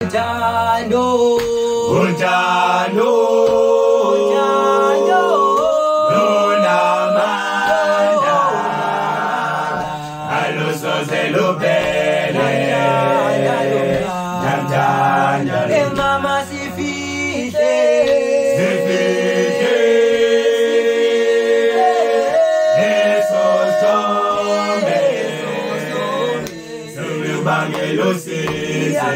Uthando, Uthando, uthando, lunamandla, alusoze luphele. Namdala, mama sifihle, sifihle, leso sithombe, sibangela usizi.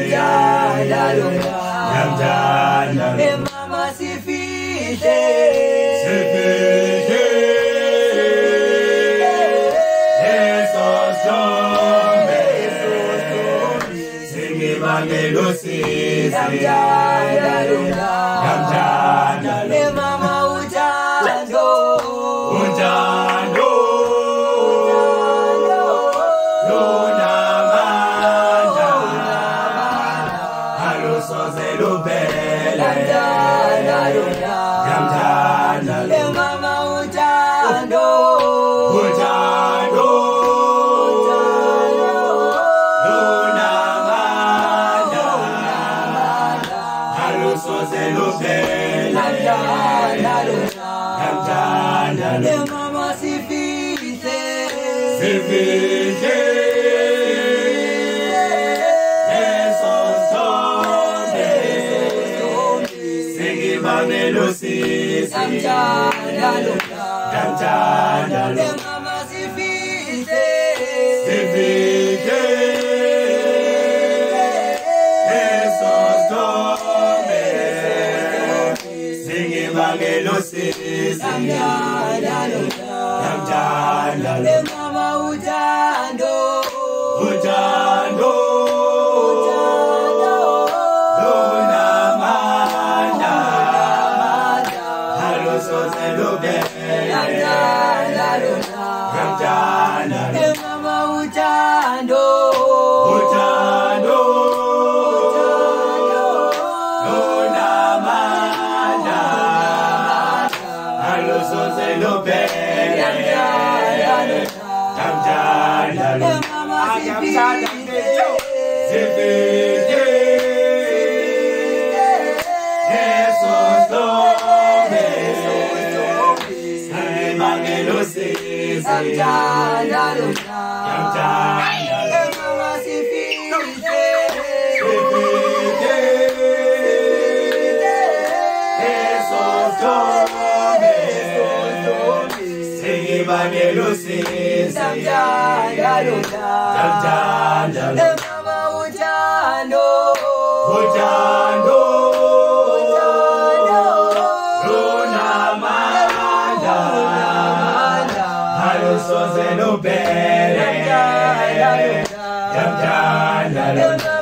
Namdala, mama sifihle, sifihle, leso sithombe, sibangela usizi. Namdala, mama uthando, Uthando, lunamandla, alusoze luphele. Namdala, mama uthando, uthando, lunamandla, alusoze luphele. Namdala, mama sifihle, sifihle, leso sithombe, singibangela usizi. Namdala, mama sifihle, sifihle, leso sithombe, singibangela usizi. Namdala, mama uthando, uthando, lunamandla, alusoze luphele. Namdala, mama uthando, uthando, lunamandla, alusoze luphele. Namdala, mama sifihle, sifihle, leso sithombe, singibangela usizi. Namdala, mama sifihle, sifihle, leso sithombe, singibangela usizi. Namdala, mama uthando, uthando, lunamandla, alusoze luphele. Namdala,